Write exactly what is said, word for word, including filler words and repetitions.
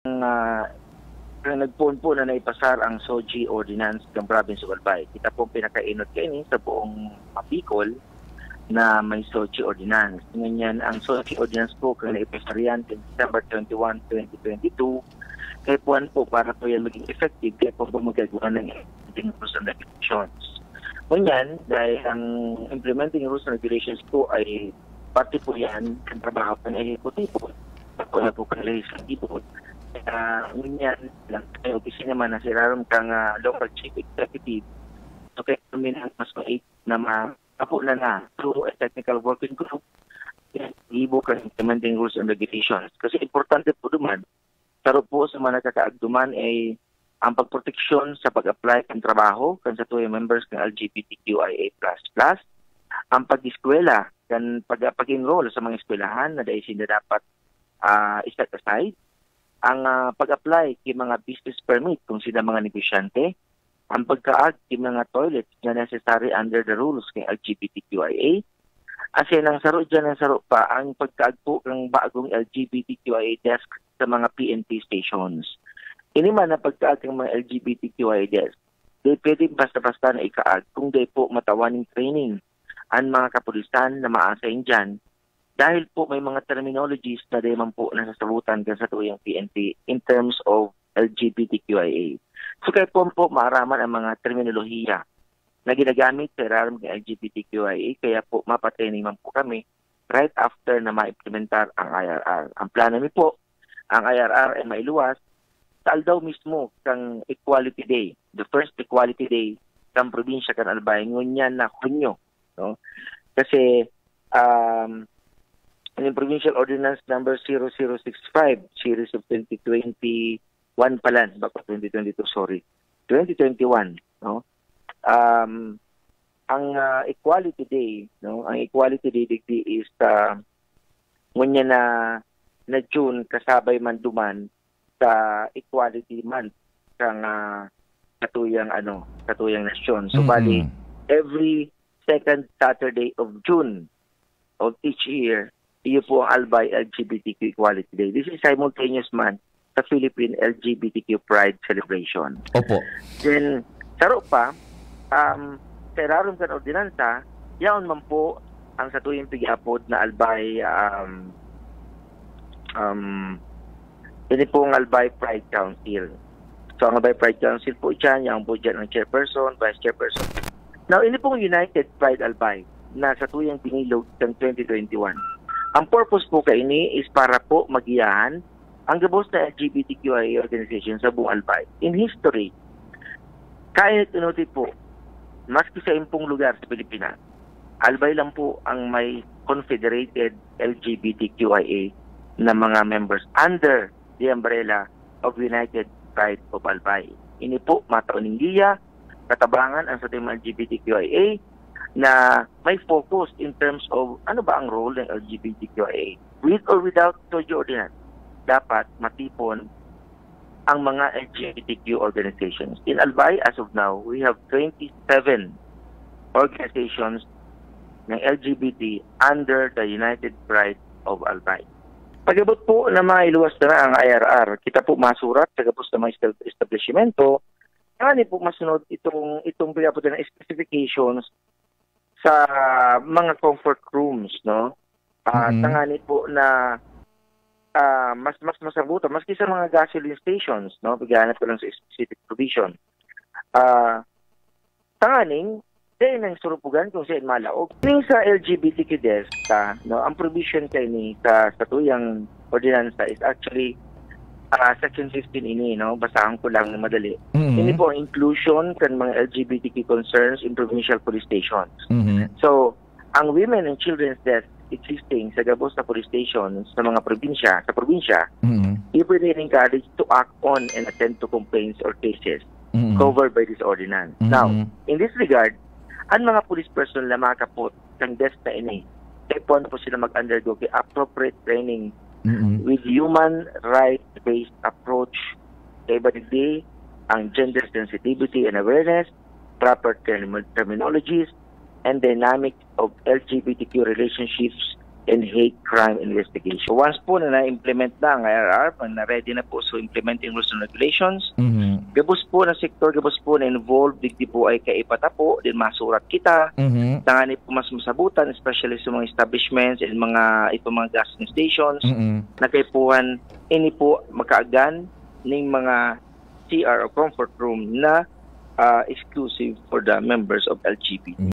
uh, nagpuon po na naipasar ang S O G I Ordinance ng Province of Albay. Kita po pinakainot kaini sa buong Bicol na may S O G I Ordinance. Ngayon, ang S O G I Ordinance po kung naipasar yan December twenty-first, twenty twenty-two, kaya po po para po yan maging effective, kaya po po magagawa ng implementing rules and regulations. Ngayon, dahil ang implementing rules and regulations po ay parte po yan ng trabaho ng ehekutibo, po na po kang legislatibo. Kaya ngayon, lang tayo, opisina naman na siraram kang uh, local chief executive, so kaya kami na mas mait na makapo na na through a technical working group, ibo ka implementing rules and regulations. Kasi importante po duman, taro po sa mga nakakaagduman ay ang pagproteksyon sa pag-apply ng trabaho kan sa tuyong members ng L G B T Q I A plus plus, ang pag-eskwela kan pag-enroll sa mga eskwelahan na dahil sila dapat uh, iset aside, ang uh, pag-apply kay mga business permit kung sila mga negosyante, ang pagkaag kay mga toilets na necessary under the rules kay L G B T Q I A, asin ang saro dyan ang saro pa ang pagkaag po ng bagong L G B T Q I A desk sa mga P N P stations. Ini man ang pagkaag ng mga L G B T Q I A desk, di pwede basta-basta na ikaag kung di po matawaning training ang mga kapulisan na maasayin dyan dahil po may mga terminologies na di man po nasasabutan ka sa tuyong P N P in terms of L G B T Q I A. So kaya po po maaraman ang mga terminolohiya na ginagamit sa iraram ng L G B T Q I A, kaya po mapatraining man po kami right after na ma-implementar ang I R R. Ang plano mi po, ang I R R ay mailuwas sa aldaw mismo kang Equality Day, the first Equality Day ng probinsya kan Albay, ngunyan na Hunyo. No? Kasi um, in Provincial Ordinance number zero zero six five, series of twenty twenty-one pala, baka twenty twenty-two, sorry, twenty twenty-one, no? Um, ang uh, Equality Day, no? Ang Equality Day digdi is uh, ngunyan na na June kasabay man duman sa Equality Month kang uh, katuyang ano, katuyang nasyon. So mm-hmm. bali every second Saturday of June of each year, iyo po ang Albay L G B T Q Equality Day. This is simultaneous man sa Philippine L G B T Q Pride Celebration. Opo. Then, saro pa, um, sa irarom kan ordinansa, yaon man po ang sa tuyong pig-apod na Albay um, um, ini po ang Albay Pride Council. So, ang Albay Pride Council po dyan, yung po dyan ang chairperson, vice chairperson. Now, ini pong United Pride Albay na sa tuyang pinilog ng twenty twenty-one. Ang purpose po kaini is para po magiyahan ang gabos na L G B T Q I A organization sa buong Albay. In history, kaya tinuti po, maski sa impong lugar sa Pilipinas, Albay lang po ang may confederated L G B T Q I A na mga members under the umbrella of United Pride of Albay. Ini po matauning liya, katabangan ang sa tema L G B T Q I A na may focus in terms of ano ba ang role ng L G B T Q I A. With or without S O G I Ordinance, dapat matipon ang mga L G B T Q organizations. In Albay, as of now, we have twenty-seven organizations ng L G B T under the United Pride of Albay. Pag-abot po na mga iluwas na ang I R R, kita po masurat sa gapos na mga establishmento, ano po masunod itong itong pag-abot na specifications sa mga comfort rooms, no? Uh, mm-hmm. Tangani po na uh, mas mas masabutan, maski sa mga gasoline stations, no? Paghanap ko lang sa specific provision. Uh, tanganing, dahil nang surupugan kung saan malaog. Ini sa L G B T Q desk, ta, no? Ang provision kay ni sa statuyang ordinansa is actually uh, section fifteen ini, no? Basahan ko lang madali. Mm-hmm. Ini po ang inclusion kan mga L G B T Q concerns in provincial police stations. Mm-hmm. So, ang women and children's desk existing sa gabos na police stations sa mga probinsya, sa probinsya, mm-hmm. you will be encouraged to act on and attend to complaints or cases mm-hmm. covered by this ordinance. Mm-hmm. Now, in this regard, ang mga police person na makapot ng desk na ini, ipon po sila mag-undergo kay appropriate training mm-hmm. with human rights-based approach kay Badigdi, ang gender sensitivity and awareness, proper term terminologies, and dynamics of L G B T Q relationships and hate crime investigation. Once po na na-implement na ang I R R, na ready na po so implementing rules and regulations, Mhm. gabos po na sektor, gabos po na involved, digdi po ay kaipata po, din masurat kita, Mhm. tangani po mas masabutan, especially sa mga establishments and mga ito mga gasoline stations, Mhm. na kaipuhan, ini po makaagan ng mga C R o comfort room na uh, exclusive for the members of L G B T.